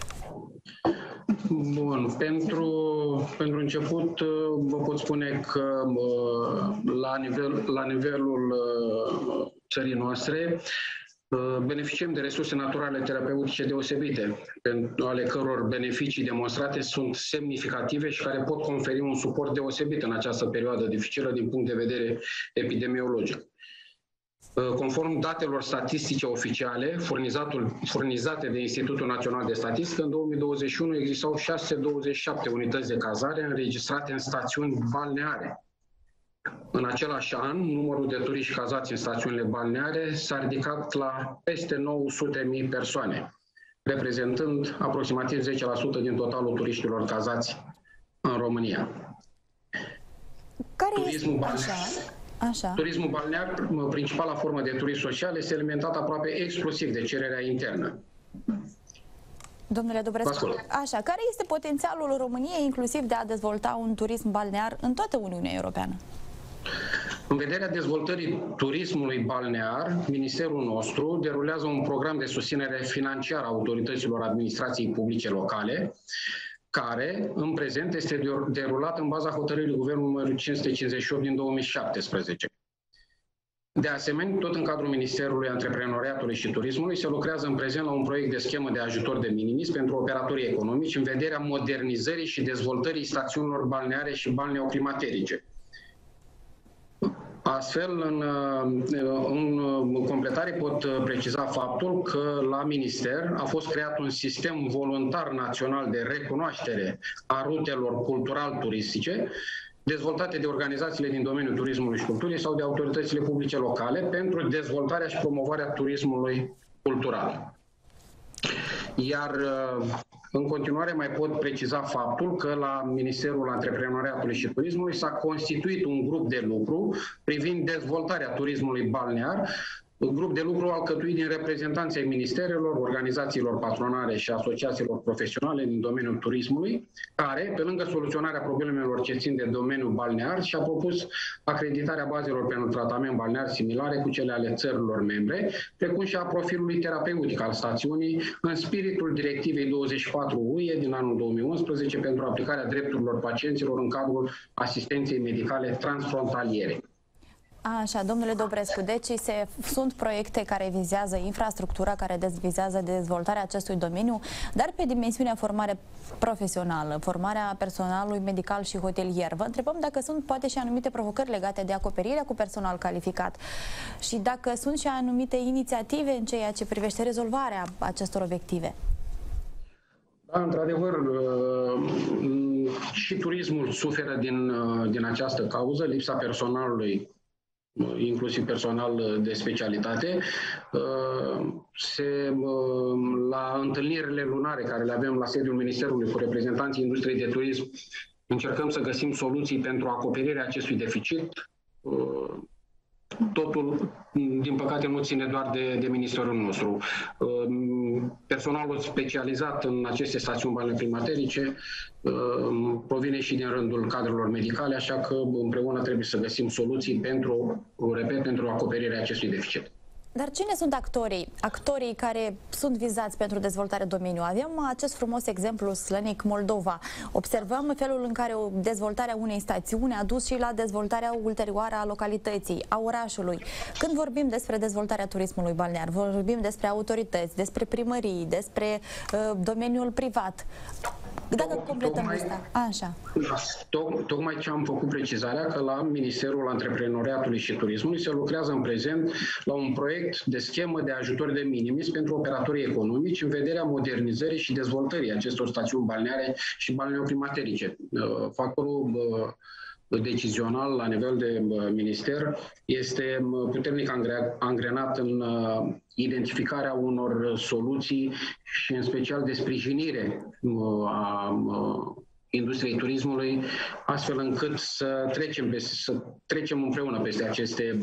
Bun, pentru, pentru început vă pot spune că la, nivel, la nivelul țării noastre beneficiem de resurse naturale terapeutice deosebite, ale căror beneficii demonstrate sunt semnificative și care pot conferi un suport deosebit în această perioadă dificilă din punct de vedere epidemiologic. Conform datelor statistice oficiale furnizate de Institutul Național de Statistică, în două mii douăzeci și unu existau șase sute douăzeci și șapte unități de cazare înregistrate în stațiuni balneare. În același an, numărul de turiști cazați în stațiunile balneare s-a ridicat la peste nouă sute de mii persoane, reprezentând aproximativ zece la sută din totalul turiștilor cazați în România. Care Turismul este? balnear, Așa. Așa. Turismul balnear, principala formă de turism social, este alimentat aproape exclusiv de cererea internă. Domnule Dobrescu, așa, care este potențialul României inclusiv de a dezvolta un turism balnear în toată Uniunea Europeană? În vederea dezvoltării turismului balnear, Ministerul nostru derulează un program de susținere financiară a autorităților administrației publice locale, care, în prezent, este derulat în baza hotărârii Guvernului numărul cinci sute cincizeci și opt din două mii șaptesprezece. De asemenea, tot în cadrul Ministerului Antreprenoriatului și Turismului se lucrează în prezent la un proiect de schemă de ajutor de minimis pentru operatorii economici în vederea modernizării și dezvoltării stațiunilor balneare și balneoclimaterice. Astfel, în, în completare pot preciza faptul că la Minister a fost creat un sistem voluntar național de recunoaștere a rutelor cultural-turistice, dezvoltate de organizațiile din domeniul turismului și culturii sau de autoritățile publice locale pentru dezvoltarea și promovarea turismului cultural. Iar în continuare mai pot preciza faptul că la Ministerul Antreprenoriatului și Turismului s-a constituit un grup de lucru privind dezvoltarea turismului balnear, un grup de lucru alcătuit din reprezentanții ai ministerelor, organizațiilor patronale și asociațiilor profesionale din domeniul turismului, care, pe lângă soluționarea problemelor ce țin de domeniul balnear, și-a propus acreditarea bazelor pentru tratament balnear similare cu cele ale țărilor membre, precum și a profilului terapeutic al stațiunii, în spiritul Directivei douăzeci și patru U E din anul două mii unsprezece pentru aplicarea drepturilor pacienților în cadrul asistenței medicale transfrontaliere. Așa, domnule Dobrescu, deci se, sunt proiecte care vizează infrastructura, care vizează dezvoltarea acestui domeniu, dar pe dimensiunea formare profesională, formarea personalului medical și hotelier. Vă întrebăm dacă sunt poate și anumite provocări legate de acoperirea cu personal calificat și dacă sunt și anumite inițiative în ceea ce privește rezolvarea acestor obiective. Da, într-adevăr, și turismul suferă din, din această cauză, lipsa personalului, inclusiv personal de specialitate. Se, la întâlnirile lunare care le avem la sediul Ministerului cu reprezentanții industriei de turism, încercăm să găsim soluții pentru acoperirea acestui deficit. Totul, din păcate, nu ține doar de, de ministerul nostru. Personalul specializat în aceste stațiuni balneoclimaterice provine și din rândul cadrelor medicale, așa că împreună trebuie să găsim soluții pentru, repet, pentru acoperirea acestui deficit. Dar cine sunt actorii? Actorii care sunt vizați pentru dezvoltarea domeniului. Avem acest frumos exemplu, Slănic, Moldova. Observăm felul în care dezvoltarea unei stațiuni a dus și la dezvoltarea ulterioară a localității, a orașului. Când vorbim despre dezvoltarea turismului balnear, vorbim despre autorități, despre primării, despre uh, domeniul privat. Dacă completăm asta. Așa. Toc, tocmai ce am făcut precizarea că la Ministerul Antreprenoriatului și Turismului se lucrează în prezent la un proiect de schemă de ajutor de minimis pentru operatorii economici în vederea modernizării și dezvoltării acestor stațiuni balneare și balneoclimaterice. Factorul decizional la nivel de minister este puternic angrenat în identificarea unor soluții și în special de sprijinire a industriei turismului, astfel încât să trecem, pe, să trecem împreună peste aceste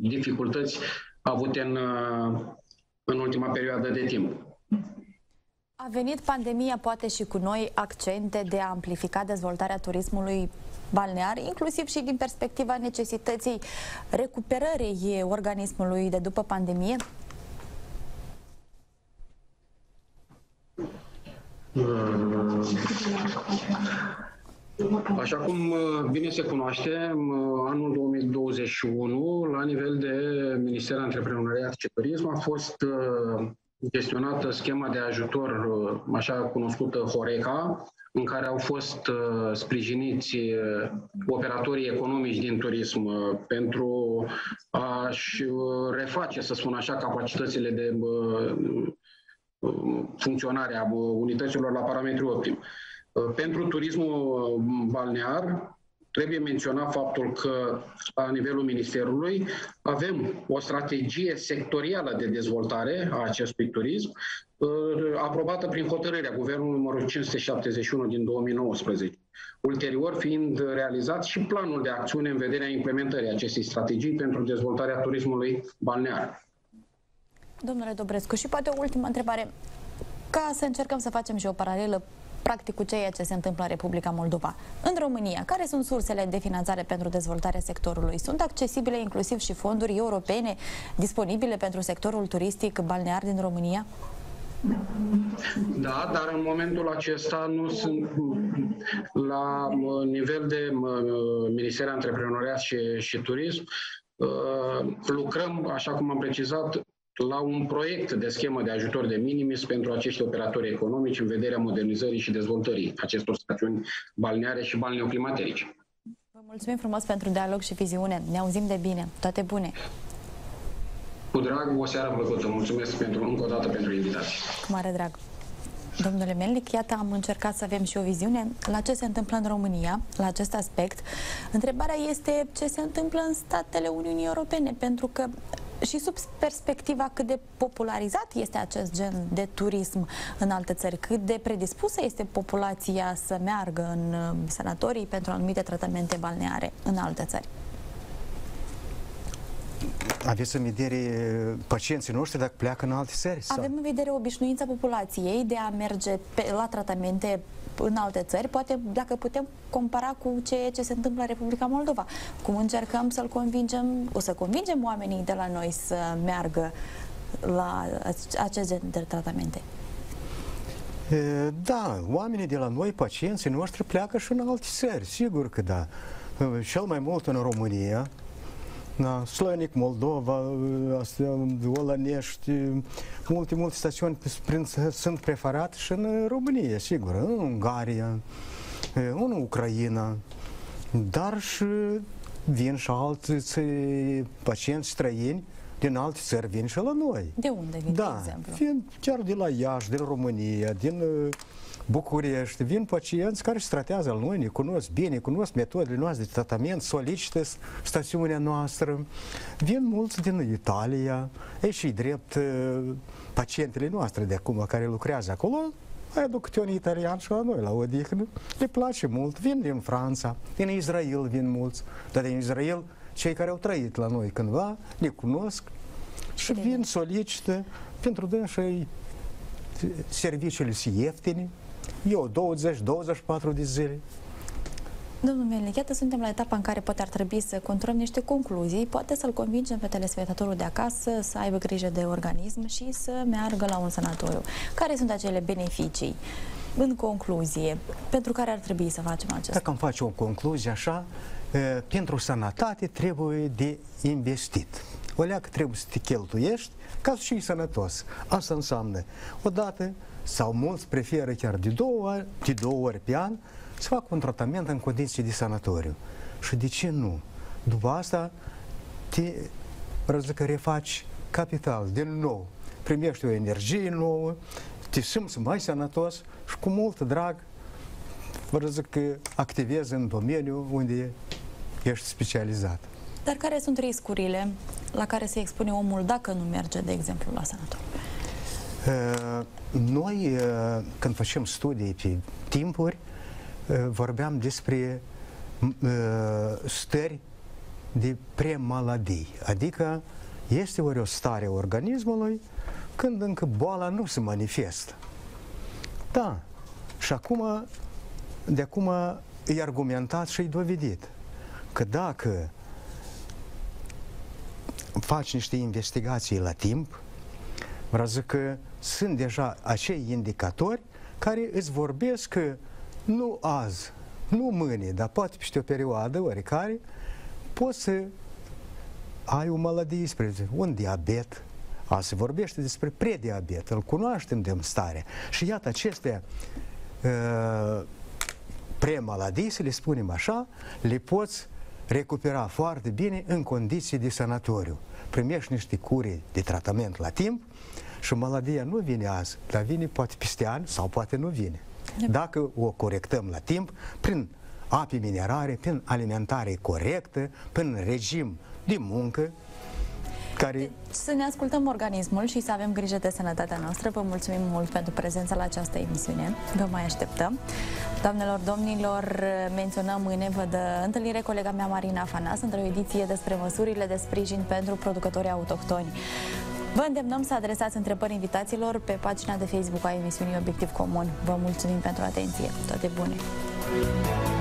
dificultăți avute în, în ultima perioadă de timp. A venit pandemia poate și cu noi accente de a amplifica dezvoltarea turismului balnear, inclusiv și din perspectiva necesității recuperării organismului de după pandemie? Așa cum bine se cunoaște, anul două mii douăzeci și unu, la nivel de Ministerul Antreprenoriat și Turism, a fost gestionată schema de ajutor, așa cunoscută Horeca, în care au fost sprijiniți operatorii economici din turism pentru a-și reface, să spun așa, capacitățile de funcționare a unităților la parametri optimi. Pentru turismul balnear, trebuie menționat faptul că la nivelul Ministerului avem o strategie sectorială de dezvoltare a acestui turism, aprobată prin hotărârea Guvernului numărul cinci sute șaptezeci și unu din două mii nouăsprezece. Ulterior fiind realizat și planul de acțiune în vederea implementării acestei strategii pentru dezvoltarea turismului balnear. Domnule Dobrescu, și poate o ultimă întrebare, ca să încercăm să facem și o paralelă practic cu ceea ce se întâmplă în Republica Moldova. În România, care sunt sursele de finanțare pentru dezvoltarea sectorului? Sunt accesibile inclusiv și fonduri europene disponibile pentru sectorul turistic balnear din România? Da, dar în momentul acesta nu sunt la nivel de Ministerul Antreprenoriat și, și Turism. Lucrăm, așa cum am precizat, la un proiect de schemă de ajutor de minimis pentru acești operatori economici în vederea modernizării și dezvoltării acestor stațiuni balneare și balneoclimaterice. Vă mulțumim frumos pentru dialog și viziune. Ne auzim de bine. Toate bune! Cu drag, o seară plăcută. Mulțumesc pentru, încă o dată pentru invitație. Cu mare drag. Domnule Melnic, iată, am încercat să avem și o viziune la ce se întâmplă în România, la acest aspect. Întrebarea este ce se întâmplă în statele Uniunii Europene, pentru că și sub perspectiva cât de popularizat este acest gen de turism în alte țări, cât de predispusă este populația să meargă în sanatorii pentru anumite tratamente balneare în alte țări. Aveți în vedere pacienții noștri dacă pleacă în alte țări? Sau? Avem în vedere obișnuința populației de a merge pe, la tratamente în alte țări, poate dacă putem compara cu ceea ce se întâmplă în Republica Moldova. Cum încercăm să-l convingem, o să convingem oamenii de la noi să meargă la acest gen de tratamente? Da, oamenii de la noi, pacienții noștri, pleacă și în alte țări, sigur că da. Cel mai mult în România, da, Slănic, Moldova, Olănești, multe, multe stațiuni sunt preferate și în România, sigur, în Ungaria, în Ucraina, dar și vin și alți pacienți străini din alte țări, vin și la noi. De unde vin, da, de exemplu? Vin chiar de la Iași, din România, din București, vin pacienți care se tratează la noi, ne cunosc bine, cunosc metodele noastre de tratament, solicită stațiunea noastră. Vin mulți din Italia, e și drept pacientele noastre de acum care lucrează acolo, mai aduc câte un italian și la noi, la odihnă, le place mult. Vin din Franța, din Israel vin mulți, dar din Israel cei care au trăit la noi cândva, ne cunosc și vin, solicită, pentru dânsii serviciile sunt ieftine, eu douăzeci douăzeci și patru de zile. Domnul Melnic, iată, suntem la etapa în care poate ar trebui să conturăm niște concluzii, poate să-l convingem pe telespectatorul de acasă să aibă grijă de organism și să meargă la un sanatoriu. Care sunt acele beneficii, în concluzie, pentru care ar trebui să facem acesta? Dacă am face o concluzie așa, pentru sănătate trebuie de investit. O leacă trebuie să te cheltuiești ca să fii sănătos. Asta înseamnă, odată sau mulți preferă chiar de două ori, de două ori pe an, să facă un tratament în condiții de sanatoriu. Și de ce nu? După asta te, răzic, refaci capital din nou. Primești o energie nouă, te simți mai sănătos și cu mult drag răzic, activezi în domeniul unde ești specializat. Dar care sunt riscurile la care se expune omul dacă nu merge, de exemplu, la sanatoriu? Noi, când facem studii pe timpuri, vorbeam despre stări de premaladii, adică este ori o stare a organismului când încă boala nu se manifestă. Da. Și acum, de acum e argumentat și e dovedit că dacă faci niște investigații la timp, vreau zic că sunt deja acei indicatori care îți vorbesc că nu azi, nu mâine, dar poate peste o perioadă oricare, poți să ai o maladie, spre un diabet. Azi se vorbește despre prediabet, îl cunoaștem de stare. Și iată, aceste uh, premaladii, să le spunem așa, le poți recupera foarte bine în condiții de sanatoriu. Primești niște cure de tratament la timp și maladia nu vine azi, dar vine poate peste ani sau poate nu vine. Dacă o corectăm la timp, prin ape minerare, prin alimentare corectă, prin regim de muncă, care... Să ne ascultăm organismul și să avem grijă de sănătatea noastră. Vă mulțumim mult pentru prezența la această emisiune. Vă mai așteptăm. Doamnelor, domnilor, menționăm în evă de întâlnire colega mea Marina Afanas într-o ediție despre măsurile de sprijin pentru producătorii autohtoni. Vă îndemnăm să adresați întrebări invitațiilor pe pagina de Facebook a emisiunii Obiectiv Comun. Vă mulțumim pentru atenție. Toate bune!